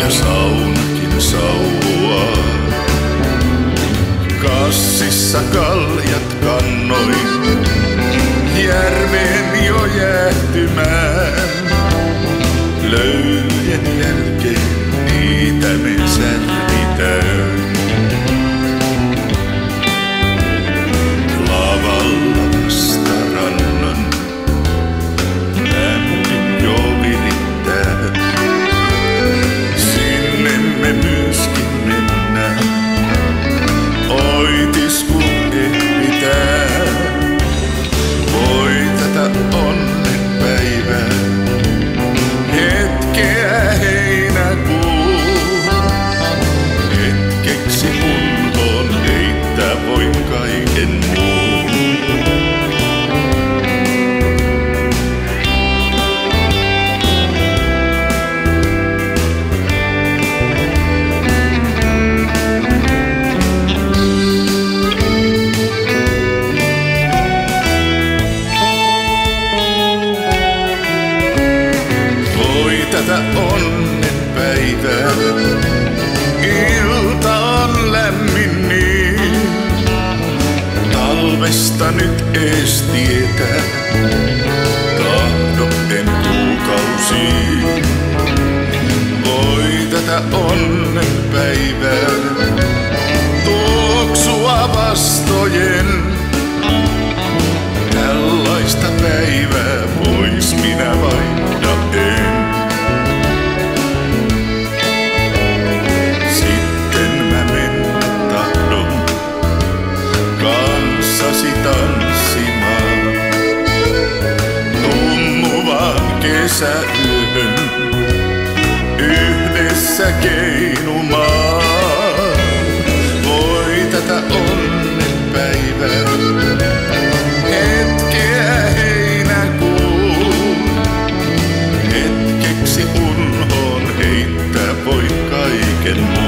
ja saunakin sauaa. Kassissa kaljat kannoin järveen jo jäähtymään. Löyjen jälkeen niitä me särvitään. Lavalla vasta rannan lämmin jo virittää. Sinne me myöskin mennään. Oitis kun ehditään. Voi tätä onnenpäivää, hetkeä heinäkuu. Hetkeksi unhoon heittää voi kaiken muun. Tätä onnenpäivää, ilta on lämmin niin. Talvesta nyt ees tietää, tahdo en kuukausiin. Voi tätä onnenpäivää, tuoksua vastojen. Tällaista päivää pois minä vaihda en. Tanssimaan tummuvaan kesäyöhön yhdessä keinumaan. Voi tätä onnenpäivää, hetkeä heinäkuun. Hetkeksi unhoon heittää voi kaiken muun.